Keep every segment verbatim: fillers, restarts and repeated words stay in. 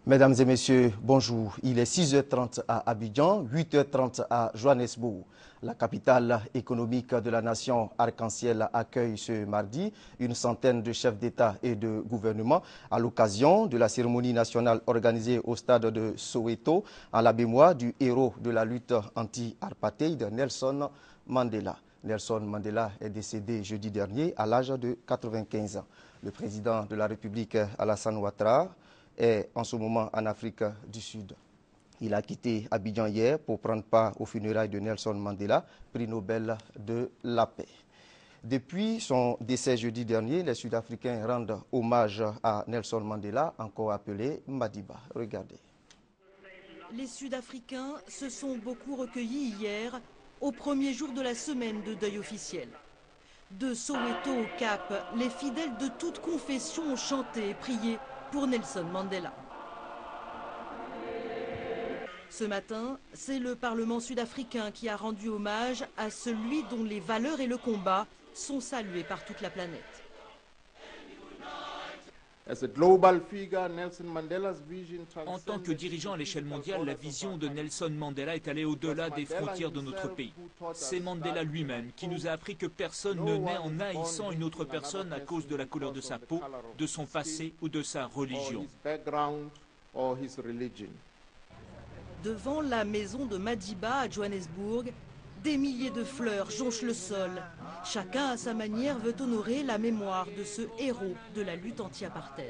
Mesdames et messieurs, bonjour. Il est six heures trente à Abidjan, huit heures trente à Johannesburg. La capitale économique de la nation arc-en-ciel accueille ce mardi une centaine de chefs d'État et de gouvernement à l'occasion de la cérémonie nationale organisée au stade de Soweto en la mémoire du héros de la lutte anti-apartheid, Nelson Mandela. Nelson Mandela est décédé jeudi dernier à l'âge de quatre-vingt-quinze ans. Le président de la République, Alassane Ouattara, est en ce moment en Afrique du Sud. Il a quitté Abidjan hier pour prendre part aux funérailles de Nelson Mandela, prix Nobel de la paix. Depuis son décès jeudi dernier, les Sud-Africains rendent hommage à Nelson Mandela, encore appelé Madiba. Regardez. Les Sud-Africains se sont beaucoup recueillis hier, au premier jour de la semaine de deuil officiel. De Soweto au Cap, les fidèles de toute confession ont chanté et prié pour Nelson Mandela. Ce matin, c'est le Parlement sud-africain qui a rendu hommage à celui dont les valeurs et le combat sont salués par toute la planète. En tant que dirigeant à l'échelle mondiale, la vision de Nelson Mandela est allée au-delà des frontières de notre pays. C'est Mandela lui-même qui nous a appris que personne ne naît en haïssant une autre personne à cause de la couleur de sa peau, de son passé ou de sa religion. Devant la maison de Madiba à Johannesburg, des milliers de fleurs jonchent le sol. Chacun à sa manière veut honorer la mémoire de ce héros de la lutte anti-apartheid.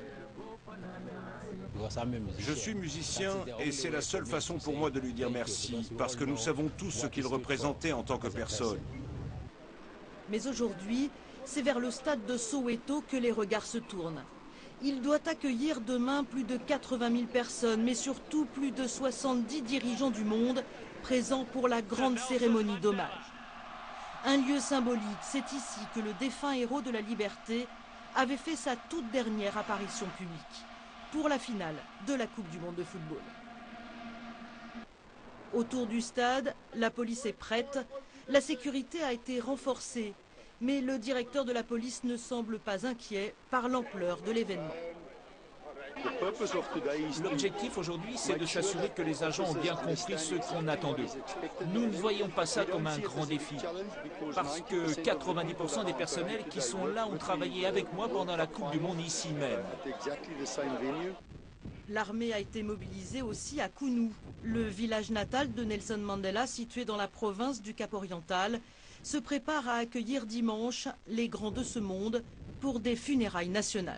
Je suis musicien et c'est la seule façon pour moi de lui dire merci, parce que nous savons tous ce qu'il représentait en tant que personne. Mais aujourd'hui, c'est vers le stade de Soweto que les regards se tournent. Il doit accueillir demain plus de quatre-vingt mille personnes, mais surtout plus de soixante-dix dirigeants du monde présents pour la grande cérémonie d'hommage. Un lieu symbolique, c'est ici que le défunt héros de la liberté avait fait sa toute dernière apparition publique, pour la finale de la Coupe du monde de football. Autour du stade, la police est prête, la sécurité a été renforcée. Mais le directeur de la police ne semble pas inquiet par l'ampleur de l'événement. L'objectif aujourd'hui, c'est de s'assurer que les agents ont bien compris ce qu'on attend d'eux. Nous ne voyons pas ça comme un grand défi, parce que quatre-vingt-dix pour cent des personnels qui sont là ont travaillé avec moi pendant la Coupe du monde ici même. L'armée a été mobilisée aussi à Kounou, le village natal de Nelson Mandela situé dans la province du Cap-Oriental, se prépare à accueillir dimanche les grands de ce monde pour des funérailles nationales.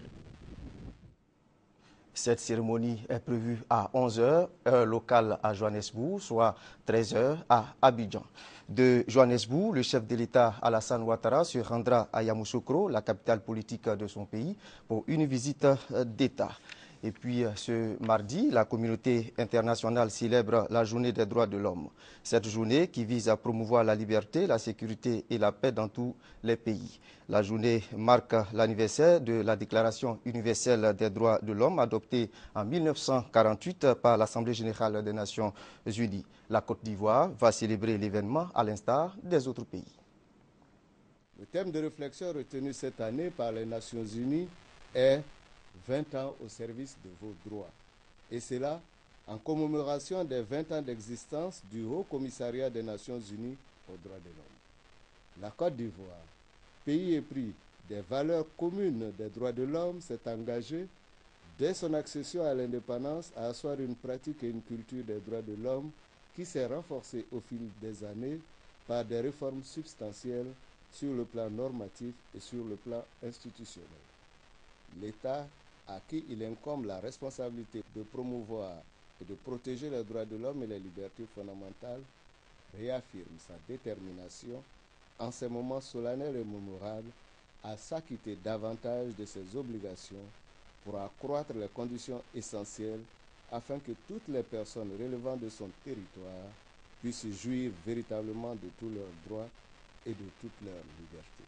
Cette cérémonie est prévue à onze heures, heure locale à Johannesburg, soit treize heures à Abidjan. De Johannesburg, le chef de l'État Alassane Ouattara se rendra à Yamoussoukro, la capitale politique de son pays, pour une visite d'État. Et puis ce mardi, la communauté internationale célèbre la journée des droits de l'homme. Cette journée qui vise à promouvoir la liberté, la sécurité et la paix dans tous les pays. La journée marque l'anniversaire de la Déclaration universelle des droits de l'homme adoptée en mille neuf cent quarante-huit par l'Assemblée générale des Nations unies. La Côte d'Ivoire va célébrer l'événement à l'instar des autres pays. Le thème de réflexion retenu cette année par les Nations unies est vingt ans au service de vos droits. Et c'est là, en commémoration des vingt ans d'existence du Haut Commissariat des Nations Unies aux droits de l'homme. La Côte d'Ivoire, pays épris des valeurs communes des droits de l'homme, s'est engagée, dès son accession à l'indépendance, à asseoir une pratique et une culture des droits de l'homme qui s'est renforcée au fil des années par des réformes substantielles sur le plan normatif et sur le plan institutionnel. L'État à qui il incombe la responsabilité de promouvoir et de protéger les droits de l'homme et les libertés fondamentales, réaffirme sa détermination en ces moments solennels et mémorables à s'acquitter davantage de ses obligations pour accroître les conditions essentielles afin que toutes les personnes relevant de son territoire puissent jouir véritablement de tous leurs droits et de toutes leurs libertés.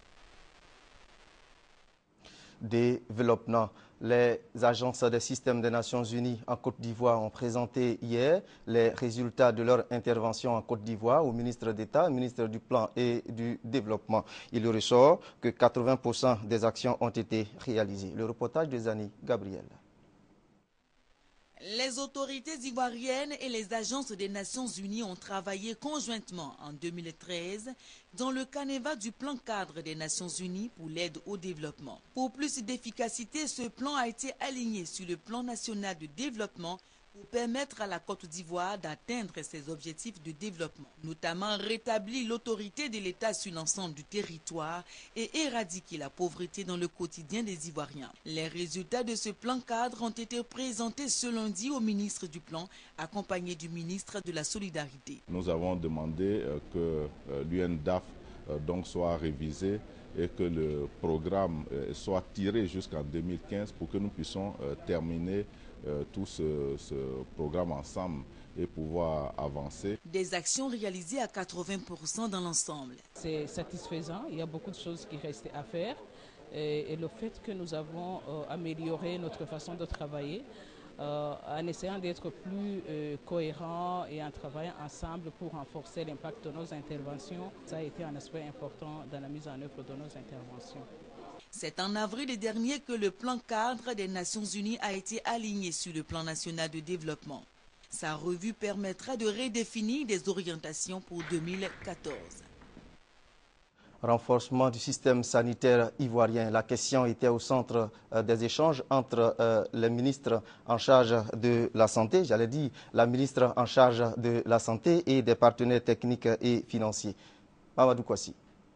Développement. Les agences des systèmes des Nations Unies en Côte d'Ivoire ont présenté hier les résultats de leur intervention en Côte d'Ivoire au ministre d'État, ministre du Plan et du Développement. Il ressort que quatre-vingts pour cent des actions ont été réalisées. Le reportage de Zani Gabriel. Les autorités ivoiriennes et les agences des Nations Unies ont travaillé conjointement en deux mille treize dans le canevas du plan cadre des Nations Unies pour l'aide au développement. Pour plus d'efficacité, ce plan a été aligné sur le plan national de développement pour permettre à la Côte d'Ivoire d'atteindre ses objectifs de développement, notamment rétablir l'autorité de l'État sur l'ensemble du territoire et éradiquer la pauvreté dans le quotidien des Ivoiriens. Les résultats de ce plan cadre ont été présentés ce lundi au ministre du Plan, accompagné du ministre de la Solidarité. Nous avons demandé que l'U N D A F donc soit révisé et que le programme soit tiré jusqu'en deux mille quinze pour que nous puissions terminer Euh, tout ce, ce programme ensemble et pouvoir avancer. Des actions réalisées à quatre-vingts pour cent dans l'ensemble. C'est satisfaisant, il y a beaucoup de choses qui restent à faire et, et le fait que nous avons euh, amélioré notre façon de travailler euh, en essayant d'être plus euh, cohérents et en travaillant ensemble pour renforcer l'impact de nos interventions, ça a été un aspect important dans la mise en œuvre de nos interventions. C'est en avril dernier que le plan cadre des Nations Unies a été aligné sur le plan national de développement. Sa revue permettra de redéfinir des orientations pour deux mille quatorze. Renforcement du système sanitaire ivoirien. La question était au centre euh, des échanges entre euh, les ministres en charge de la santé, j'allais dire la ministre en charge de la santé et des partenaires techniques et financiers. Mamadou Kouassi.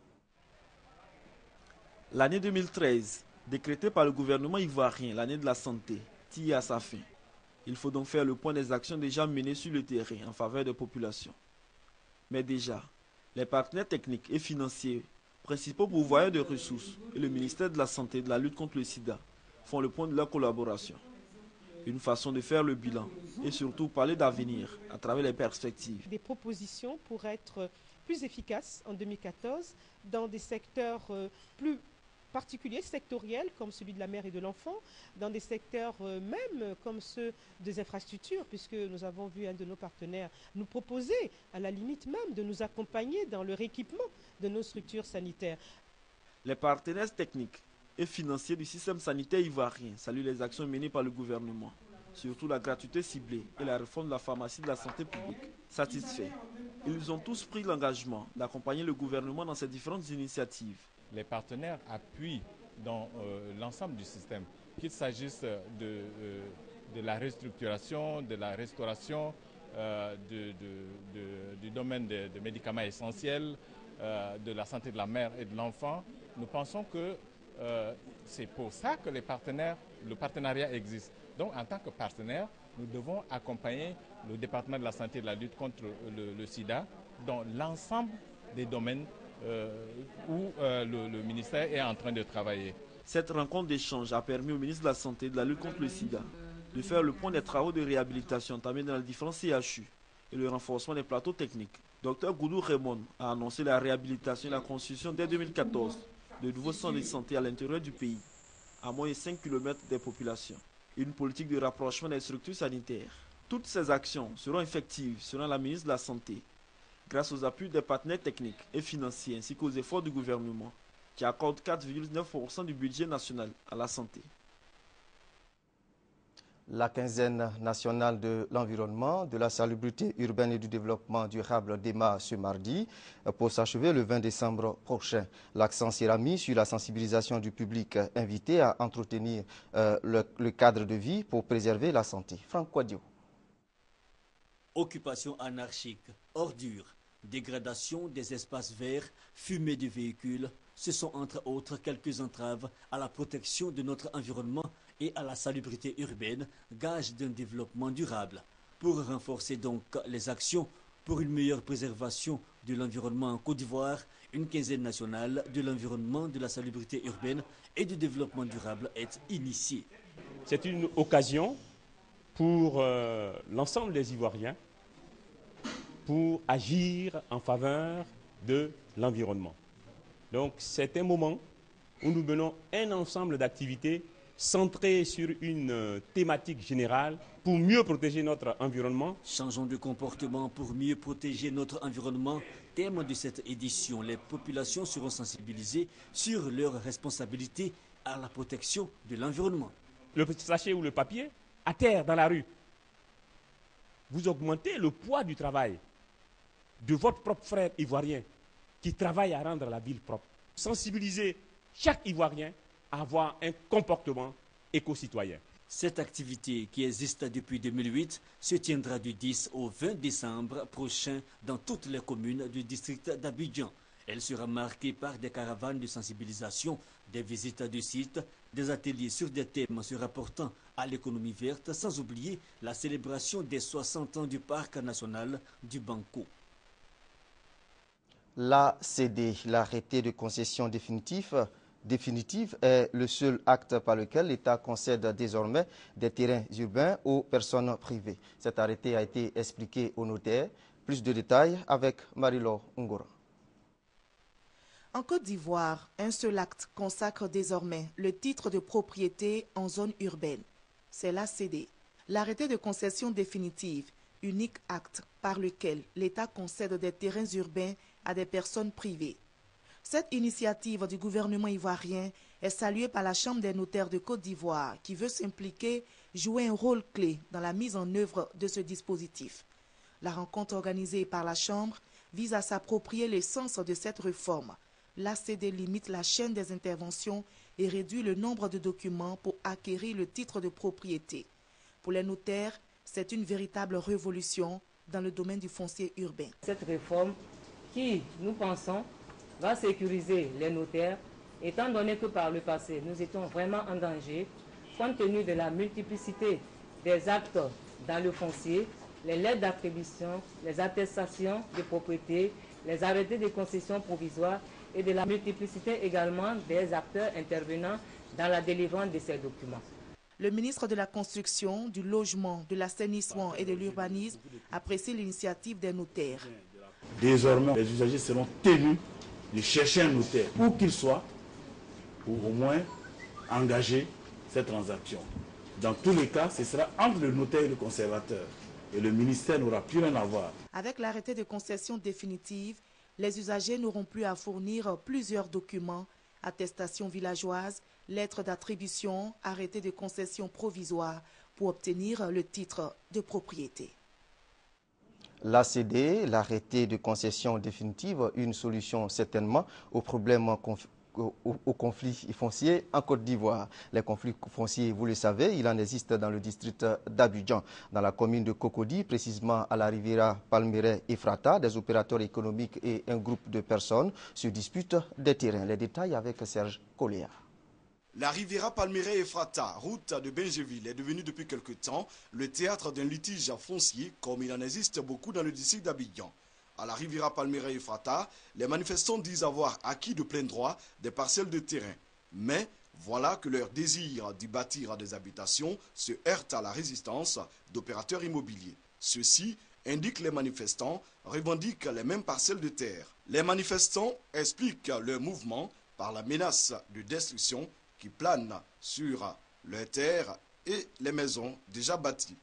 L'année deux mille treize, décrétée par le gouvernement ivoirien, l'année de la santé, tire à sa fin. Il faut donc faire le point des actions déjà menées sur le terrain en faveur des populations. Mais déjà, les partenaires techniques et financiers, principaux pourvoyeurs de ressources, et le ministère de la Santé et de la lutte contre le sida font le point de leur collaboration. Une façon de faire le bilan et surtout parler d'avenir à travers les perspectives. Des propositions pour être plus efficaces en deux mille quatorze dans des secteurs plus particuliers, sectoriels, comme celui de la mère et de l'enfant, dans des secteurs euh, même comme ceux des infrastructures, puisque nous avons vu un de nos partenaires nous proposer, à la limite même, de nous accompagner dans le rééquipement de nos structures sanitaires. Les partenaires techniques et financiers du système sanitaire ivoirien saluent les actions menées par le gouvernement, surtout la gratuité ciblée et la réforme de la pharmacie de la santé publique. Satisfaits, ils ont tous pris l'engagement d'accompagner le gouvernement dans ces différentes initiatives. Les partenaires appuient dans euh, l'ensemble du système, qu'il s'agisse de, euh, de la restructuration, de la restauration, euh, de, de, de, du domaine des de médicaments essentiels, euh, de la santé de la mère et de l'enfant. Nous pensons que euh, c'est pour ça que les partenaires, le partenariat existe. Donc en tant que partenaire, nous devons accompagner le département de la santé et de la lutte contre le, le sida dans l'ensemble des domaines Euh, où euh, le, le ministère est en train de travailler. Cette rencontre d'échange a permis au ministre de la Santé et de la lutte contre le sida de faire le point des travaux de réhabilitation entamés dans les différents C H U et le renforcement des plateaux techniques. Docteur Goudou Raymond a annoncé la réhabilitation et la construction dès deux mille quatorze de nouveaux centres de santé à l'intérieur du pays, à moins de cinq kilomètres des populations. Une politique de rapprochement des structures sanitaires. Toutes ces actions seront effectives selon la ministre de la Santé, grâce aux appuis des partenaires techniques et financiers ainsi qu'aux efforts du gouvernement qui accorde quatre virgule neuf pour cent du budget national à la santé. La quinzaine nationale de l'environnement, de la salubrité urbaine et du développement durable démarre ce mardi pour s'achever le vingt décembre prochain. L'accent sera mis sur la sensibilisation du public invité à entretenir euh, le, le cadre de vie pour préserver la santé. Franck Quadio. Occupation anarchique, ordures, dégradation des espaces verts, fumée des véhicules, ce sont entre autres quelques entraves à la protection de notre environnement et à la salubrité urbaine, gage d'un développement durable. Pour renforcer donc les actions pour une meilleure préservation de l'environnement en Côte d'Ivoire, une quinzaine nationale de l'environnement, de la salubrité urbaine et du développement durable est initiée. C'est une occasion pour euh, l'ensemble des Ivoiriens pour agir en faveur de l'environnement. Donc c'est un moment où nous menons un ensemble d'activités centrées sur une thématique générale pour mieux protéger notre environnement. Changeons de comportement pour mieux protéger notre environnement. Thème de cette édition, les populations seront sensibilisées sur leurs responsabilités à la protection de l'environnement. Le sachet ou le papier, à terre, dans la rue, vous augmentez le poids du travail de votre propre frère ivoirien qui travaille à rendre la ville propre. Sensibiliser chaque Ivoirien à avoir un comportement éco-citoyen. Cette activité, qui existe depuis deux mille huit, se tiendra du dix au vingt décembre prochain dans toutes les communes du district d'Abidjan. Elle sera marquée par des caravanes de sensibilisation, des visites de sites, des ateliers sur des thèmes se rapportant à l'économie verte, sans oublier la célébration des soixante ans du parc national du Banco. L'A C D, l'arrêté de concession définitif, définitive, est le seul acte par lequel l'État concède désormais des terrains urbains aux personnes privées. Cet arrêté a été expliqué au notaire. Plus de détails avec Marie-Laure Ngora. En Côte d'Ivoire, un seul acte consacre désormais le titre de propriété en zone urbaine. C'est l'A C D, l'arrêté de concession définitive, unique acte par lequel l'État concède des terrains urbains à des personnes privées. Cette initiative du gouvernement ivoirien est saluée par la Chambre des notaires de Côte d'Ivoire qui veut s'impliquer, jouer un rôle clé dans la mise en œuvre de ce dispositif. La rencontre organisée par la Chambre vise à s'approprier l'essence de cette réforme. L'A C D limite la chaîne des interventions et réduit le nombre de documents pour acquérir le titre de propriété. Pour les notaires, c'est une véritable révolution dans le domaine du foncier urbain. Cette réforme qui, nous pensons, va sécuriser les notaires, étant donné que par le passé, nous étions vraiment en danger, compte tenu de la multiplicité des actes dans le foncier, les lettres d'attribution, les attestations de propriété, les arrêtés de concession provisoire et de la multiplicité également des acteurs intervenant dans la délivrance de ces documents. Le ministre de la Construction, du Logement, de l'Assainissement et de l'Urbanisme apprécie l'initiative des notaires. Désormais, les usagers seront tenus de chercher un notaire, où qu'il soit, pour au moins engager cette transaction. Dans tous les cas, ce sera entre le notaire et le conservateur. Et le ministère n'aura plus rien à voir. Avec l'arrêté de concession définitive, les usagers n'auront plus à fournir plusieurs documents, attestations villageoises, lettres d'attribution, arrêté de concession provisoire pour obtenir le titre de propriété. L'A C D, l'arrêté de concession définitive, une solution certainement aux problèmes Au, au conflit foncier en Côte d'Ivoire. Les conflits fonciers, vous le savez, il en existe dans le district d'Abidjan, dans la commune de Cocody, précisément à la Riviera Palmeraie Ephrata. Des opérateurs économiques et un groupe de personnes se disputent des terrains. Les détails avec Serge Coléa. La Riviera Palmeraie Ephrata, route de Benjeville, est devenue depuis quelque temps le théâtre d'un litige foncier, comme il en existe beaucoup dans le district d'Abidjan. À la Riviera Palmeraie Ephrata, les manifestants disent avoir acquis de plein droit des parcelles de terrain. Mais voilà que leur désir d'y bâtir des habitations se heurte à la résistance d'opérateurs immobiliers. Ceux-ci, indiquent les manifestants, revendiquent les mêmes parcelles de terre. Les manifestants expliquent leur mouvement par la menace de destruction qui plane sur leurs terres et les maisons déjà bâties.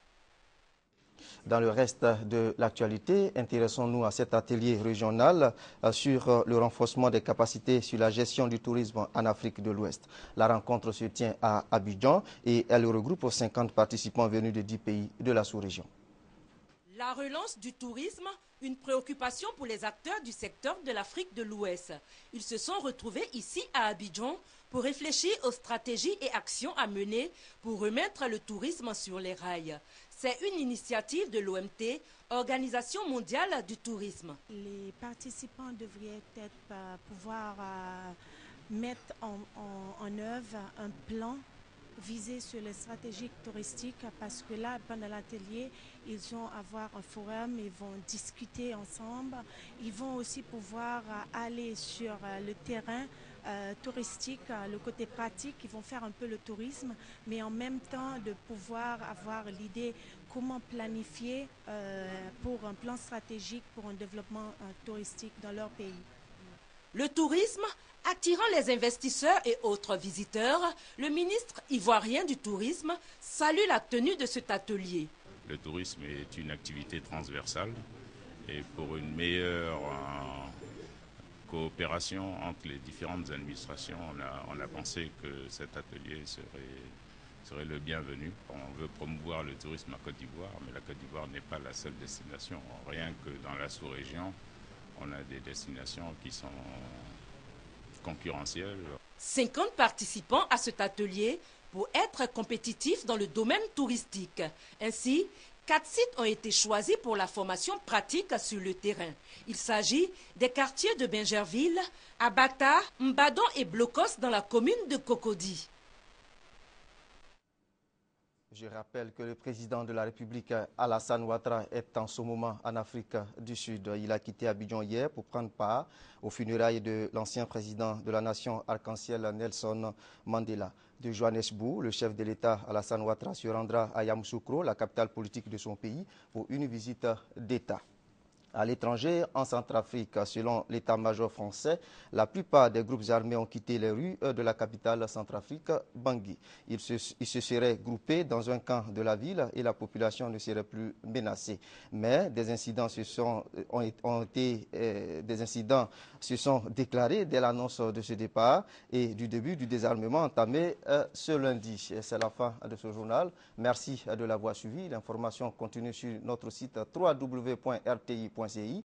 Dans le reste de l'actualité, intéressons-nous à cet atelier régional sur le renforcement des capacités sur la gestion du tourisme en Afrique de l'Ouest. La rencontre se tient à Abidjan et elle regroupe cinquante participants venus de dix pays de la sous-région. La relance du tourisme, une préoccupation pour les acteurs du secteur de l'Afrique de l'Ouest. Ils se sont retrouvés ici à Abidjan pour réfléchir aux stratégies et actions à mener pour remettre le tourisme sur les rails. C'est une initiative de l'O M T, Organisation mondiale du tourisme. Les participants devraient peut-être pouvoir euh, mettre en, en, en œuvre un plan visé sur les stratégies touristiques parce que là, pendant l'atelier, ils vont avoir un forum, ils vont discuter ensemble. Ils vont aussi pouvoir euh, aller sur euh, le terrain Euh, touristique, euh, le côté pratique, ils vont faire un peu le tourisme, mais en même temps de pouvoir avoir l'idée comment planifier euh, pour un plan stratégique pour un développement euh, touristique dans leur pays. Le tourisme attirant les investisseurs et autres visiteurs, le ministre ivoirien du tourisme salue la tenue de cet atelier. Le tourisme est une activité transversale et pour une meilleure euh, coopération entre les différentes administrations, on a, on a pensé que cet atelier serait serait le bienvenu. On veut promouvoir le tourisme à Côte d'Ivoire, mais la Côte d'Ivoire n'est pas la seule destination. Rien que dans la sous-région, on a des destinations qui sont concurrentielles. cinquante participants à cet atelier pour être compétitifs dans le domaine touristique. Ainsi, quatre sites ont été choisis pour la formation pratique sur le terrain. Il s'agit des quartiers de Bingerville, Abata, Mbadon et Blocos dans la commune de Cocody. Je rappelle que le président de la République, Alassane Ouattara, est en ce moment en Afrique du Sud. Il a quitté Abidjan hier pour prendre part aux funérailles de l'ancien président de la nation arc-en-ciel Nelson Mandela. De Johannesburg, le chef de l'État, Alassane Ouattara, se rendra à Yamoussoukro, la capitale politique de son pays, pour une visite d'État. À l'étranger, en Centrafrique, selon l'état-major français, la plupart des groupes armés ont quitté les rues de la capitale Centrafrique, Bangui. Ils se, ils se seraient groupés dans un camp de la ville et la population ne serait plus menacée. Mais des incidents se sont, ont, ont été, euh, des incidents se sont déclarés dès l'annonce de ce départ et du début du désarmement entamé euh, ce lundi. C'est la fin de ce journal. Merci de l'avoir suivi. L'information continue sur notre site w w w point r t i point c i.